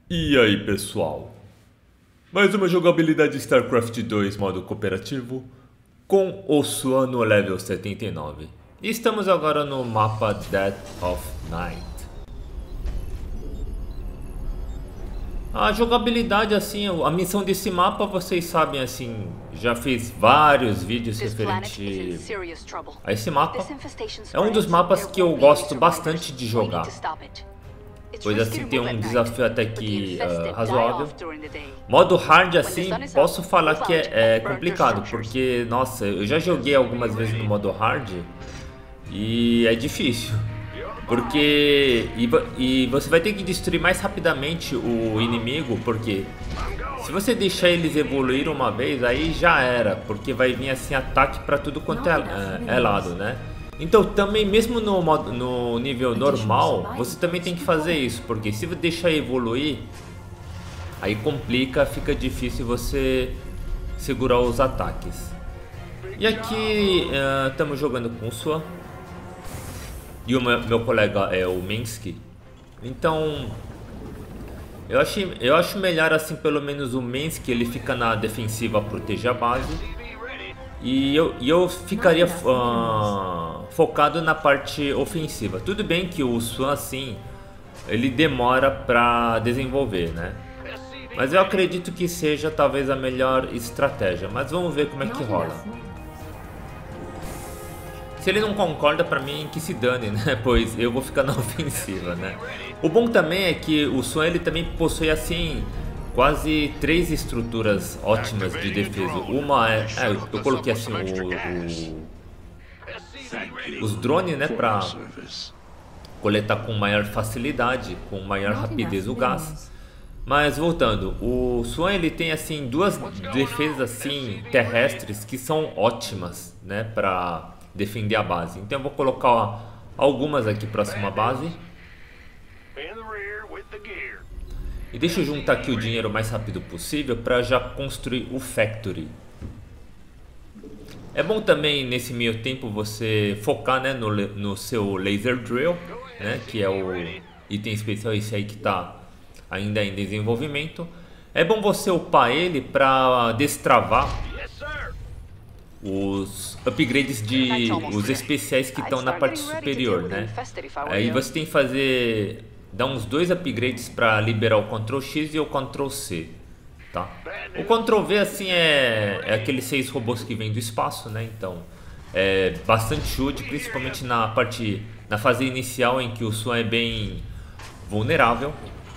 E aí pessoal, mais uma jogabilidade StarCraft 2 modo cooperativo com o Swan no level 79. E estamos agora no mapa Dead of Night. A jogabilidade assim, a missão desse mapa vocês sabem assim, já fiz vários vídeos referente a esse mapa. É um dos mapas que eu gosto bastante de jogar. Pois assim tem um desafio até que razoável. Modo hard assim, posso falar que é complicado, porque nossa, eu já joguei algumas vezes no modo hard e é difícil. Porque e você vai ter que destruir mais rapidamente o inimigo, porque se você deixar eles evoluir uma vez, aí já era, porque vai vir assim ataque para tudo quanto é lado, né? Então também mesmo no nível normal, você também tem que fazer isso, porque se você deixar evoluir, aí complica, fica difícil você segurar os ataques. E aqui estamos jogando com o Swan. E o meu colega é o Minsky. Então eu acho melhor assim, pelo menos o Minsky ele fica na defensiva, proteger a base. E eu ficaria focado na parte ofensiva. Tudo bem que o Swan assim, ele demora para desenvolver, né? Mas eu acredito que seja talvez a melhor estratégia. Mas vamos ver como é que rola. Se ele não concorda, pra mim que se dane, né? Pois eu vou ficar na ofensiva, né? O bom também é que o Swan ele também possui assim quase 3 estruturas ótimas de defesa. Uma eu coloquei assim os drones, né, para coletar com maior facilidade, com maior rapidez o gás. Mas voltando, o Swan ele tem assim 2 defesas assim terrestres que são ótimas, né, para defender a base. Então eu vou colocar algumas aqui próximo à base. E deixa eu juntar aqui o dinheiro o mais rápido possível para já construir o factory. É bom também nesse meio tempo você focar, né, no seu laser drill, né, que é o item especial, esse aí que está ainda em desenvolvimento. É bom você upar ele para destravar os upgrades os especiais que estão na parte superior, né? Aí você tem que fazer dar uns 2 upgrades para liberar o Ctrl X e o Ctrl C, tá? O Ctrl V assim é aqueles 6 robôs que vêm do espaço, né? Então é bastante útil, principalmente na fase inicial em que o Swan é bem vulnerável.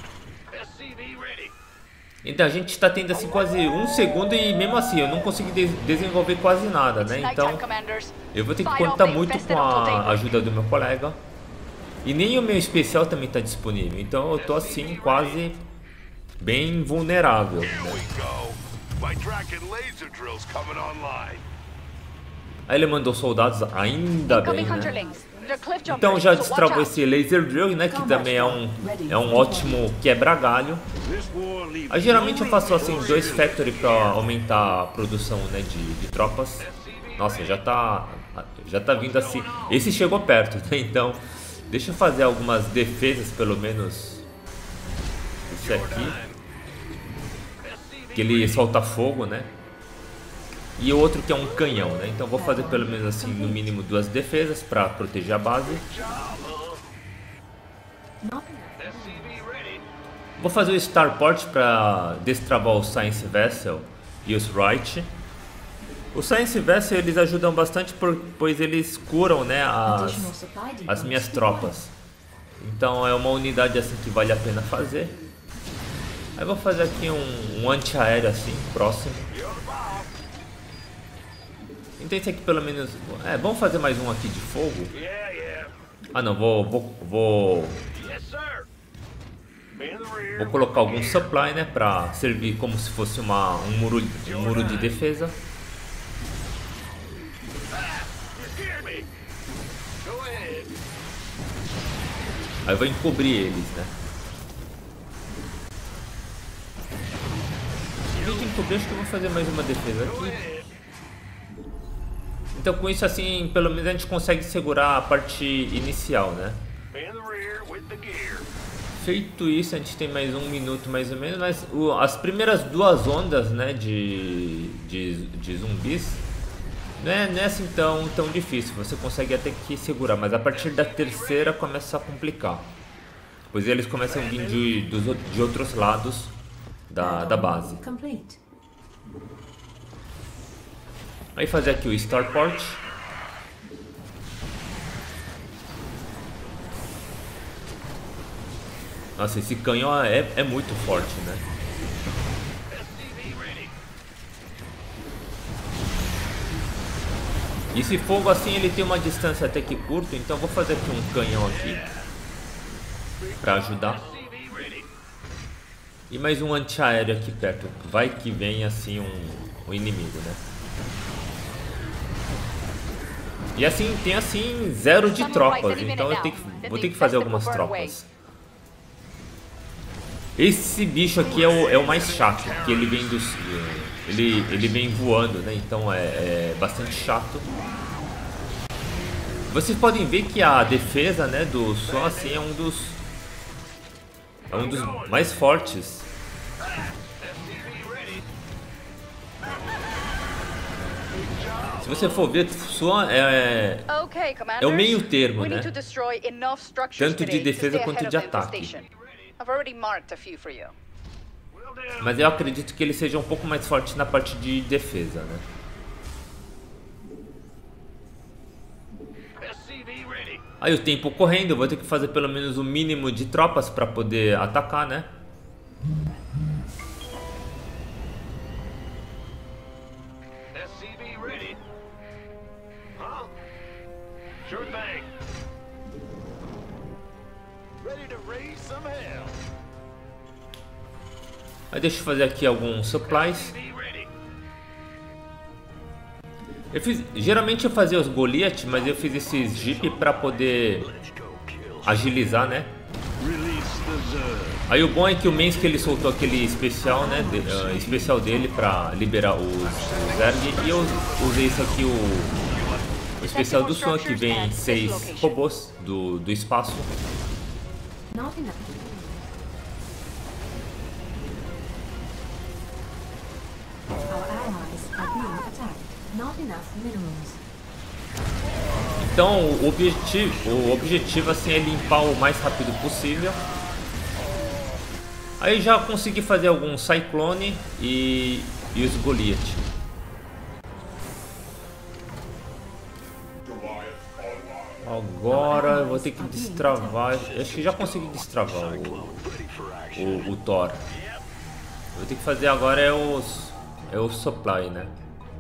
Então a gente está tendo assim quase 1 segundo e mesmo assim eu não consegui desenvolver quase nada, né? Então eu vou ter que contar muito com a ajuda do meu colega. E nem o meu especial também está disponível, então eu tô assim quase bem vulnerável, né? Aí ele mandou soldados, ainda bem, né? Então já destravou esse laser drill, né, que também é um ótimo quebra-galho. Aí geralmente eu faço assim 2 factory para aumentar a produção, né, de tropas. Nossa, já tá vindo assim. Esse chegou perto, né? Então deixa eu fazer algumas defesas, pelo menos esse aqui, que ele solta fogo, né? E o outro que é um canhão, né? Então vou fazer pelo menos assim, no mínimo 2 defesas para proteger a base. Vou fazer o Starport para destravar o Science Vessel e os Wright. O Science Vessel eles ajudam bastante pois eles curam, né, as minhas tropas. Então é uma unidade assim que vale a pena fazer. Aí vou fazer aqui um antiaéreo assim, próximo. Então esse aqui pelo menos... vamos fazer mais um aqui de fogo. Ah não, vou colocar algum supply, né, pra servir como se fosse um muro de defesa. Aí eu vou encobrir eles, né. Em vez de encobrir, acho que eu vou fazer mais uma defesa aqui. Então com isso assim, pelo menos a gente consegue segurar a parte inicial, né? feito isso, a gente tem mais 1 minuto mais ou menos, mas as primeiras 2 ondas, né, de zumbis não é assim tão difícil, você consegue até que segurar, mas a partir da terceira começa a complicar, pois eles começam a vir de outros lados da base. Aí fazer aqui o Starport. Nossa, esse canhão é muito forte, né? E esse fogo assim ele tem uma distância até que curta, então eu vou fazer aqui um canhão aqui pra ajudar. E mais um antiaéreo aqui perto, vai que vem assim um inimigo, né? E assim, tem assim 0 de tropas, então eu vou ter que fazer algumas tropas. Esse bicho aqui é o mais chato, porque ele vem ele vem voando, né? Então é bastante chato. Vocês podem ver que a defesa, né, do Sol assim é um dos mais fortes. Se você for ver, Swan é o meio termo, né? Tanto de defesa quanto de ataque. Mas eu acredito que ele seja um pouco mais forte na parte de defesa, né? Aí o tempo correndo, eu vou ter que fazer pelo menos o mínimo de tropas para poder atacar, né? Aí deixa eu fazer aqui alguns supplies. Geralmente eu fazia os Goliath, mas eu fiz esses Jeep para poder agilizar, né? Aí o bom é que o Mensky ele soltou aquele especial, né? Especial dele para liberar os Zerg. E eu usei isso aqui, o especial do Swan, que vem 6 robôs do espaço. Então o objetivo assim é limpar o mais rápido possível. Aí já consegui fazer algum Cyclone e os Goliath. Agora eu vou ter que destravar. Acho que já consegui destravar o Thor. Vou ter que fazer agora é o supply, né?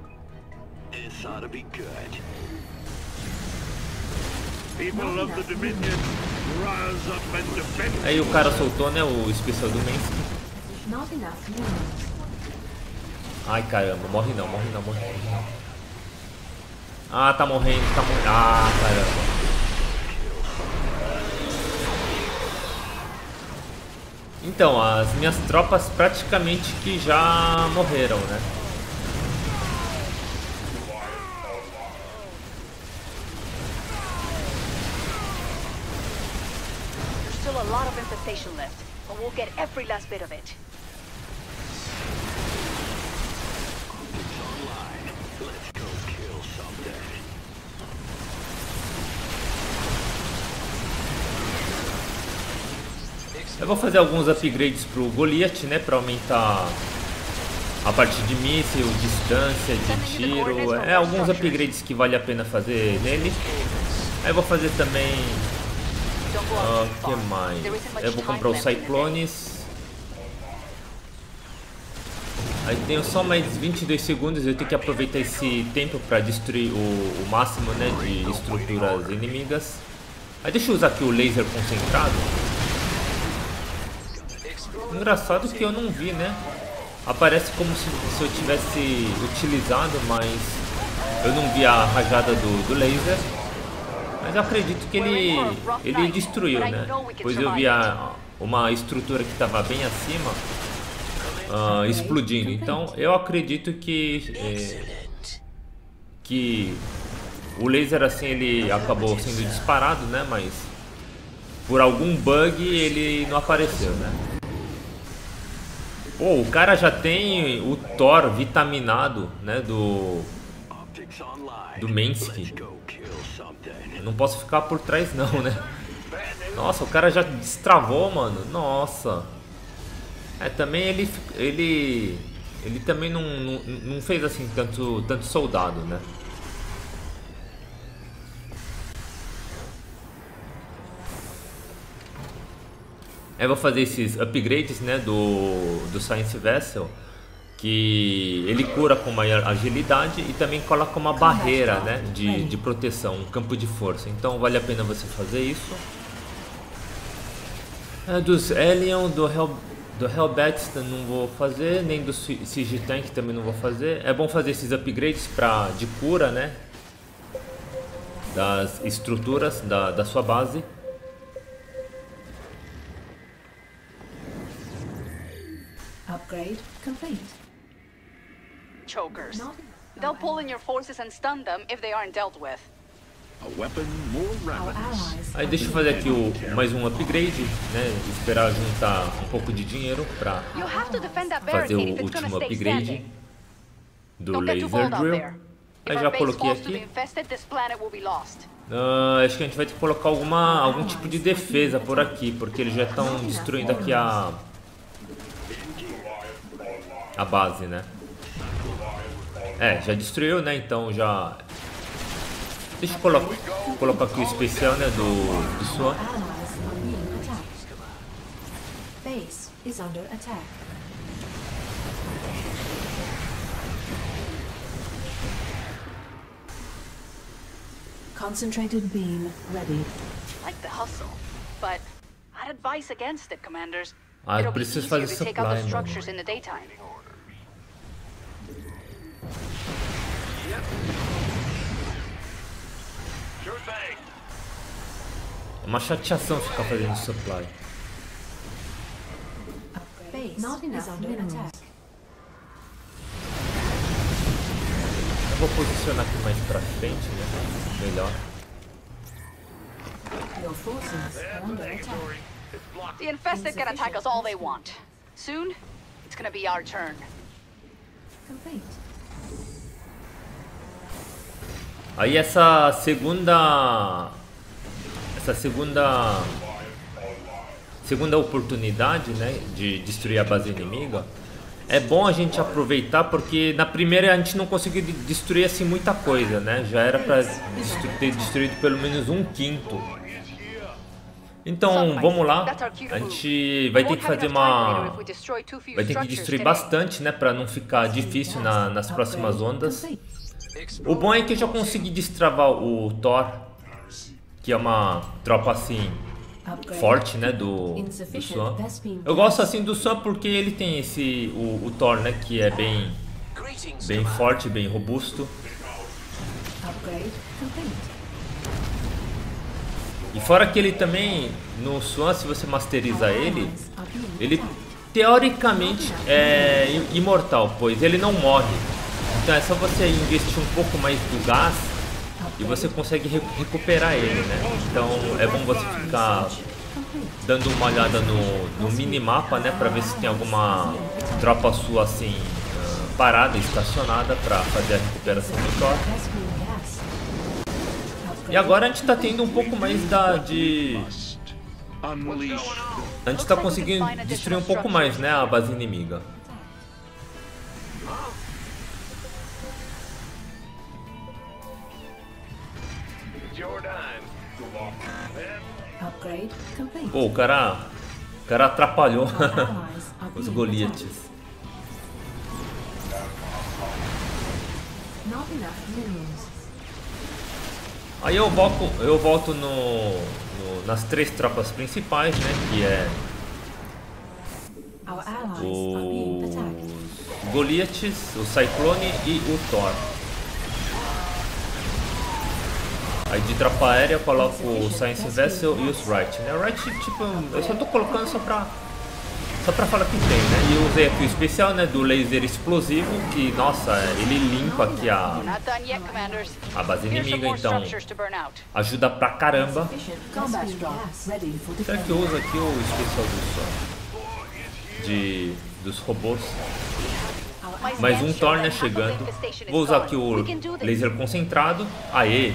Aí o cara soltou, né, o especial do Mensky. Ai caramba, morre não. Ah, tá morrendo. Ah, caramba. Então, as minhas tropas praticamente que já morreram, né? A lot of infestation left, but we'll get every last bit of it. Eu vou fazer alguns upgrades pro Goliath, né, para aumentar a parte de míssil, distância de tiro, alguns upgrades que vale a pena fazer nele. Aí eu vou fazer também que mais? Eu vou comprar os Cyclones. Aí tenho só mais 22 segundos. Eu tenho que aproveitar esse tempo para destruir o máximo, né, de estruturas inimigas. Aí deixa eu usar aqui o laser concentrado. Engraçado que eu não vi, né? Aparece como se eu tivesse utilizado, mas eu não vi a rajada do laser. Mas eu acredito que ele destruiu, né? Pois eu vi uma estrutura que estava bem acima explodindo. Então eu acredito que o laser assim ele acabou sendo disparado, né? Mas por algum bug ele não apareceu, né? Pô, o cara já tem o Thor vitaminado, né, do Mensky. Eu não posso ficar por trás não, né? Nossa, o cara já destravou, mano. Nossa. É, também ele também não fez assim tanto soldado, né? Eu vou fazer esses upgrades, né, do Science Vessel, que ele cura com maior agilidade e também coloca uma barreira, né, de proteção, um campo de força. Então vale a pena você fazer isso. Dos Alien, do Hellbats não vou fazer, nem do Siege Tank também não vou fazer. É bom fazer esses upgrades de cura, né, das estruturas da sua base. Upgrade complete. Chokers. They'll pull in your forces and stun them if they aren't dealt with. A weapon, more remedies. Aí deixa eu fazer aqui mais um upgrade, né? Esperar juntar um pouco de dinheiro pra fazer o último upgrade do Laser Drill. Aí já coloquei aqui. Acho que a gente vai ter que colocar algum tipo de defesa por aqui, porque eles já estão destruindo aqui a base, né? É, já destruiu, né? Então já... Deixa eu colocar aqui o especial, né? Do Swan. Base is under attack. Concentrated beam ready. Like the hustle, but I'd advise against it, commanders. Eu preciso fazer supply, mano. É uma chateação ficar fazendo supply. Not enough minerals. Eu vou posicionar aqui mais pra frente, né? Melhor. Your forces are under attack. The infested can attack us all they want. Soon, it's gonna be our turn. Complete. Aí essa segunda oportunidade, né, de destruir a base inimiga, é bom a gente aproveitar, porque na primeira a gente não conseguiu destruir assim muita coisa, né? Já era para ter destruído pelo menos 1/5. Então vamos lá, a gente vai ter que fazer vai ter que destruir bastante, né, para não ficar difícil nas próximas ondas. O bom é que eu já consegui destravar o Thor, que é uma tropa assim forte, né, do Swan. Eu gosto assim do Swan porque ele tem o Thor, né, que é bem forte, bem robusto. E fora que ele também, no Swan, se você masterizar ele teoricamente é imortal, pois ele não morre. Então é só você investir um pouco mais do gás e você consegue recuperar ele, né? Então é bom você ficar dando uma olhada no minimapa, né? Pra ver se tem alguma tropa sua assim parada, estacionada, pra fazer a recuperação do Thor. E agora a gente tá tendo um pouco mais a gente tá conseguindo destruir um pouco mais, né, a base inimiga. Pô, o cara atrapalhou os Goliaths. Aí eu volto nas 3 tropas principais, né? Que é os Goliaths, o Cyclone e o Thor. Aí de tropa aérea eu coloco o Science Vessel e os Wright, né? O Wright, tipo, eu só tô colocando só Só pra falar que tem, né? E eu usei aqui o especial, né, do laser explosivo, que, nossa, ele limpa aqui a base inimiga, então ajuda pra caramba. Será que eu uso aqui o especial dos robôs? Mais um Thor, né, chegando. Vou usar aqui o laser concentrado. Aê!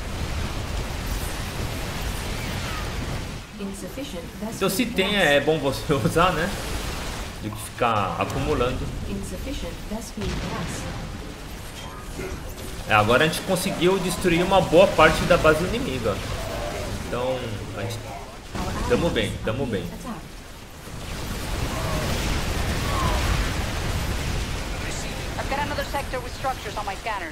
Então se tem, é bom você usar, né? Do que ficar acumulando. Agora a gente conseguiu destruir uma boa parte da base inimiga. Então, a gente... tamo bem, tamo bem. I've got another sector with structures on my scanners.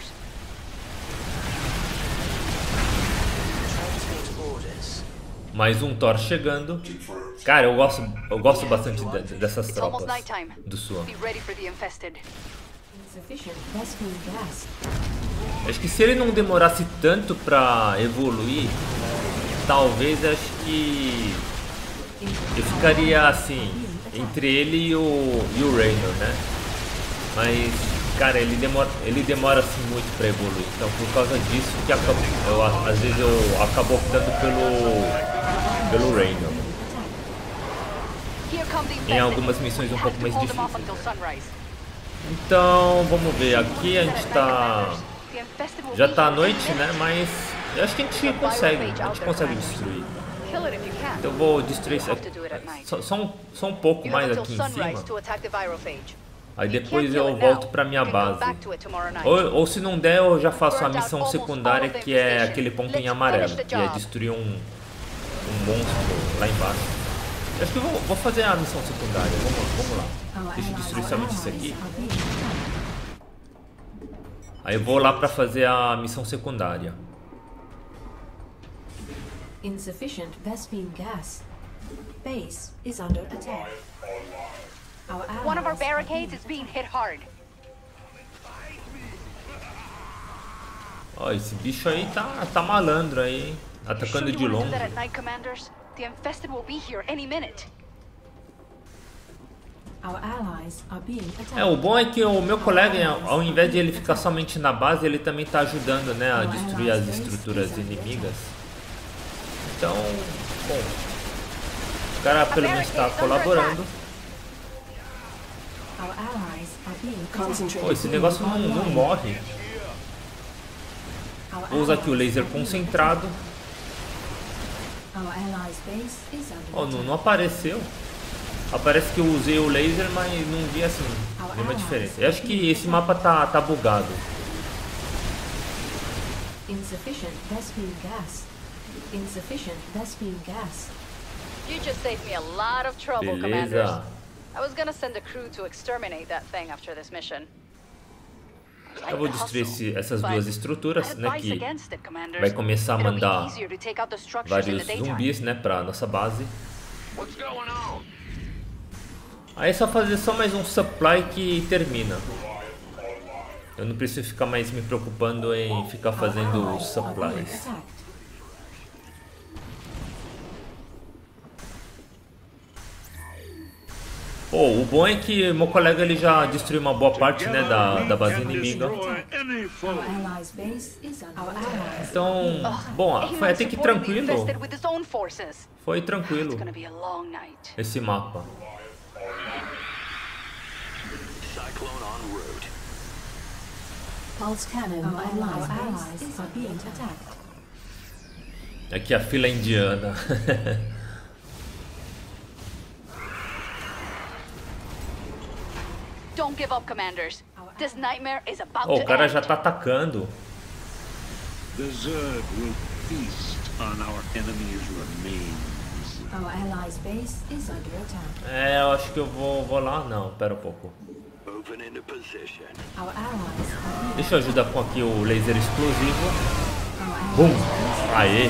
Mais um Thor chegando. Cara, eu gosto bastante dessas tropas do Sua. Acho que se ele não demorasse tanto pra evoluir, talvez acho que eu ficaria assim entre ele e o Raynor, né? Mas, cara, ele demora assim muito pra evoluir. Então, por causa disso que às vezes eu acabo optando pelo Raynor. Em algumas missões um pouco mais difíceis. Então, vamos ver. Aqui a gente tá... já tá à noite, né? Mas eu acho que a gente consegue destruir. Então eu vou destruir isso aqui. Só um pouco mais aqui em cima. Aí depois eu volto pra minha base. Ou se não der, eu já faço a missão secundária, que é aquele ponto em amarelo, que é destruir um monstro lá embaixo. Acho que eu vou fazer a missão secundária. Vamos lá. Deixa eu destruir somente isso aqui. Aí eu vou lá pra fazer a missão secundária. Insufficient Vespene gas. Base is under attack. One of our barricades is being hit hard. Ó, esse bicho aí tá malandro aí, hein? Atacando de longe. O bom é que o meu colega, ao invés de ele ficar somente na base, ele também tá ajudando, né, a destruir as estruturas inimigas. Então, bom, o cara pelo menos está colaborando. Pô, esse negócio não morre. Vou usar aqui o laser concentrado. Oh, não apareceu. Aparece que eu usei o laser, mas não vi assim nenhuma diferença. Eu acho que esse mapa tá bugado. Insufficient Vespene gas. Insufficient Vespene gas. You just saved me a lot of trouble, Commanders. I was gonna send a crew to exterminate that thing after this mission. Eu vou destruir essas duas estruturas, né, que vai começar a mandar vários zumbis, né, pra nossa base. Aí é só fazer só mais um supply que termina. Eu não preciso ficar mais me preocupando em ficar fazendo os supplies. Pô, o bom é que meu colega ele já destruiu uma boa parte, né, da base inimiga. Então, bom, foi até que tranquilo. Foi tranquilo esse mapa. Aqui a fila indiana. Don't give up, Commanders. This nightmare is about O to cara end. já tá atacando. The Zerg will feast on our enemy's remains. Our allies' base is under attack. É, eu acho que eu vou lá. Não, pera um pouco. Moving into position. Our allies are Deixa eu ajudar com aqui o laser explosivo. Bum! Aê!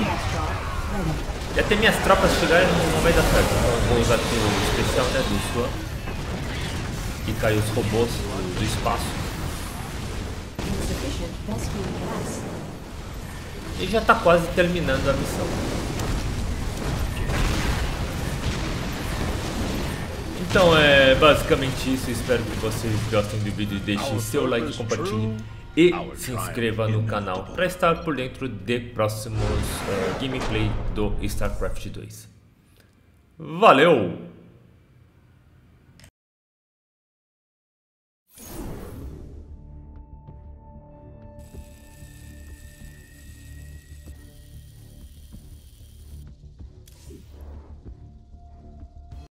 E até minhas tropas chegarem não vai dar certo. Então eu vou usar aqui o especial, né, do Sua. E caiu os robôs do espaço. E já tá quase terminando a missão. Então é basicamente isso. Espero que vocês gostem do vídeo. Deixem seu like, compartilhe e se inscreva no canal para estar por dentro de próximos gameplay do StarCraft 2. Valeu!